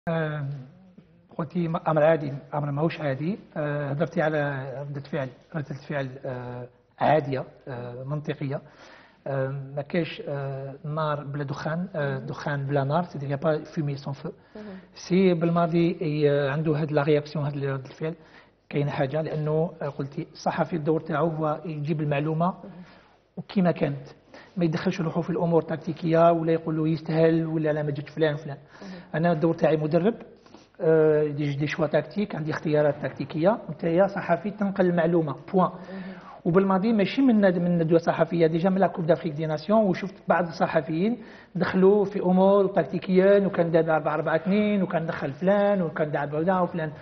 آه، قلتي امر عادي، امر ماهوش عادي. هضرتي على ردة فعل عاديه، منطقيه. ما كاينش نار بلا دخان، دخان بلا نار، سيدي با فومي سون فو. سي بالماضي عنده هاد لا رياكسيون، هاد رد الفعل. كاينه حاجه لانه قلتي الصحفي الدور تاعو هو يجيب المعلومه وكما كانت، ما يدخلش روحه في الامور التكتيكيه ولا يقول له يستاهل ولا لا ما جاتش فلان فلان. انا الدور تاعي مدرب، دي شوا تكتيك، عندي اختيارات تكتيكيه، وانت صحفي تنقل المعلومه بوان. وبالماضي ماشي من ندوه صحفيه، ديجا من لا كوب دافريك دي ناسيون، وشفت بعض الصحفيين دخلوا في امور تكتيكيا، وكان دار 4-4-2 وكان دخل فلان وكان دار بعدا وفلان.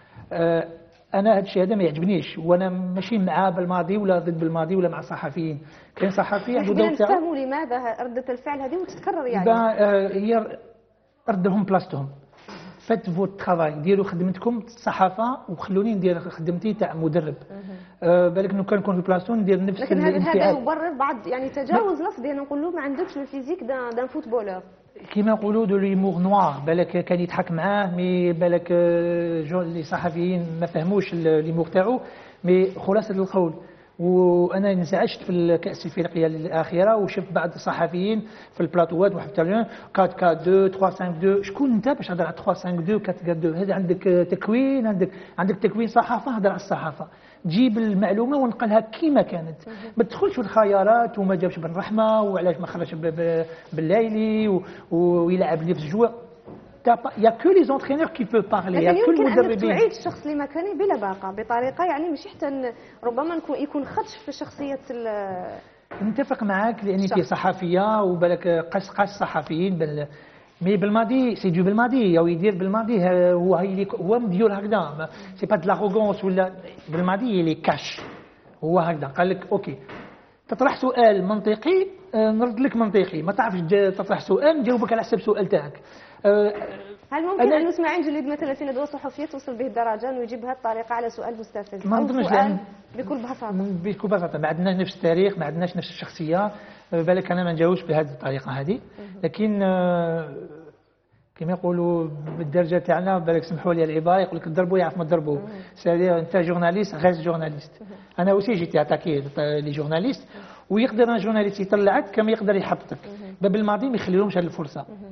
انا هذا الشيء هذا ما يعجبنيش، وانا ماشي مع بالماضي ولا ضد بالماضي ولا مع الصحفيين. كاين صحفي عنده دور تاعو. نفهموا لماذا ردة الفعل هذه وتتكرر يعني؟ هي ردهم بلاصتهم. فات فو ترافاي، ديروا خدمتكم الصحافه وخلوني ندير خدمتي تاع مدرب. بالك انه كان نكون في بلاصتو ندير نفس لكن هذا يبرر بعض يعني تجاوز لفظي، انا نقول له ما عندكش الفيزيك دان فوتبولور كيما نقولوا دو ليمور نوار. بالك كان يضحك معاه، مي بالك اللي صحفيين ما فهموش ليمور تاعو. مي خلاصه القول، وانا انزعجت في الكاس الافريقيه الاخيره وشفت بعض الصحفيين في البلاطوات وحتى 4-4-2 3-5-2. شكون انت باش تهضر على 3-5-2 4-4-2؟ هذا عندك تكوين، عندك تكوين صحافه، هضر على الصحافه، جيب المعلومه ونقلها كيما كانت. ما تدخلش في الخيارات وما جابش بن رحمه وعلاش ما خرجش بالليلي ويلعب لي في الجوع. يا كو لي زونترينور كي بو بارلي، يا كو المدربين. لكن تعيد الشخص لمكانه بلا باقه بطريقه يعني ماشي حتى ربما يكون خدش في شخصيه نتفق معاك لاني في صحفيه وبالك قاس صحفيين مي بالماضي سي دو بالماضي او يدير بالماضي، هو مديور هكذا، سي با دو لاغوغونس ولا بالماضي اللي كاش. هو هكذا قال لك اوكي تطرح سؤال منطقي نرد لك منطقي، ما تعرفش تطرح سؤال نجاوبك على حسب سؤال تاعك. هل ممكن ان نسمع عن جليد مثلا في ندوه صحفيه توصل به الدرجه انه يجيب بهذه الطريقه على سؤال مستفز؟ ما نظنش، بكل بساطه ما عندناش نفس التاريخ، ما عندناش نفس الشخصيه. بالك انا ما نجاوبش بهذه الطريقه هذه، لكن كما يقولوا بالدرجه تاعنا، بالك سمحوا لي العباره، يقول لك ضربوا يعرف ما ضربوا. سيدي انت جورناليست غير جورناليست. انا اوسي جيت اتاكي لي جورناليست، ويقدر ان جورناليست يطلعك كما يقدر يحبطك. بالماضي ما يخليلهمش هذه الفرصه.